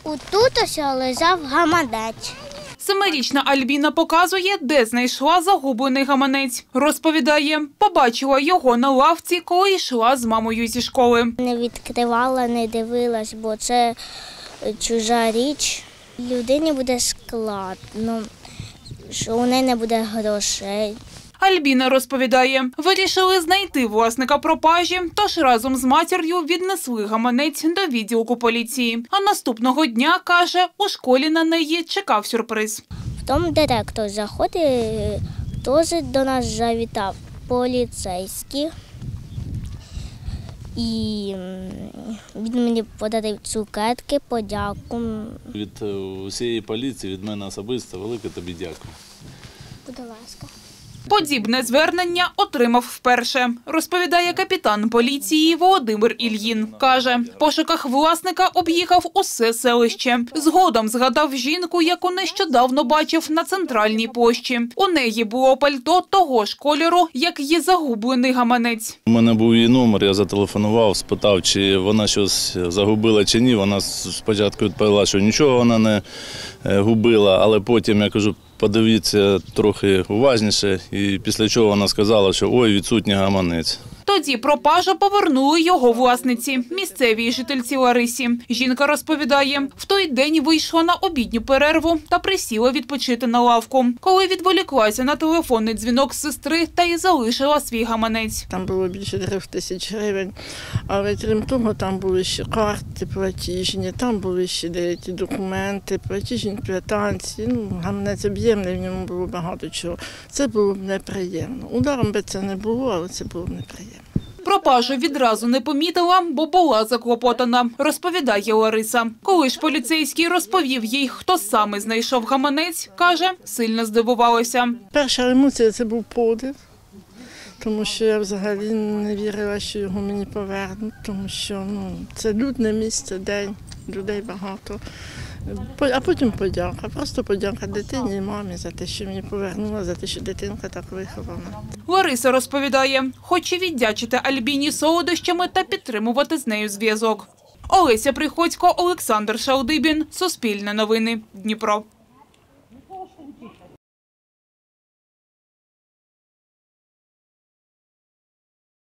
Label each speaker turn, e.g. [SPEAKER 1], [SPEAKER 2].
[SPEAKER 1] Отут ось лежав гаманець.
[SPEAKER 2] 7-річна Альбіна показує, де знайшла загублений гаманець. Розповідає, побачила його на лавці, коли йшла з мамою зі школи.
[SPEAKER 1] Не відкривала, не дивилась, бо це чужа річ. Людині буде складно, що у неї не буде грошей.
[SPEAKER 2] Альбіна розповідає, вирішили знайти власника пропажі, тож разом з матір'ю віднесли гаманець до відділку поліції. А наступного дня, каже, у школі на неї чекав сюрприз.
[SPEAKER 1] Потім директор заходить, теж до нас завітав поліцейський. І він мені подарив цукерки, подяку.
[SPEAKER 3] Від усієї поліції, від мене особисто, велике тобі дякую.
[SPEAKER 1] Будь ласка.
[SPEAKER 2] Подібне звернення отримав вперше, розповідає капітан поліції Володимир Ільїн. Каже, в пошуках власника об'їхав усе селище. Згодом згадав жінку, яку нещодавно бачив на центральній площі. У неї було пальто того ж кольору, як її загублений гаманець.
[SPEAKER 3] У мене був її номер, я зателефонував, спитав, чи вона щось загубила чи ні. Вона спочатку відповіла, що нічого вона не губила, але потім я кажу, подивіться трохи уважніше, і після чого вона сказала, що ой, відсутній гаманець.
[SPEAKER 2] Тоді пропажу повернули його власниці, місцевій жительці Ларисі. Жінка розповідає, в той день вийшла на обідню перерву та присіла відпочити на лавку. Коли відволіклася на телефонний дзвінок з сестри та й залишила свій гаманець.
[SPEAKER 4] Там було більше 3000 гривень, але крім того, там були ще карти платіжні, там були ще деякі документи, платіжні квитанції. Гаманець об'ємний, в ньому було багато чого. Це було б неприємно. Ударом би це не було, але це було б неприємно.
[SPEAKER 2] Пропажу відразу не помітила, бо була заклопотана, розповідає Лариса. Коли ж поліцейський розповів їй, хто саме знайшов гаманець, каже, сильно здивувалася.
[SPEAKER 4] Перша емоція – це був подив, тому що я взагалі не вірила, що його мені повернуть, тому що це людне місце, день, людей багато. А потім подяка, просто подяка дитині і мамі за те, що мені повернула, за те, що дитинка так вихована.
[SPEAKER 2] Лариса розповідає, хоче віддячити Альбіні солодощами та підтримувати з нею зв'язок. Олеся Приходько, Олександр Шалдибін, Суспільне новини, Дніпро.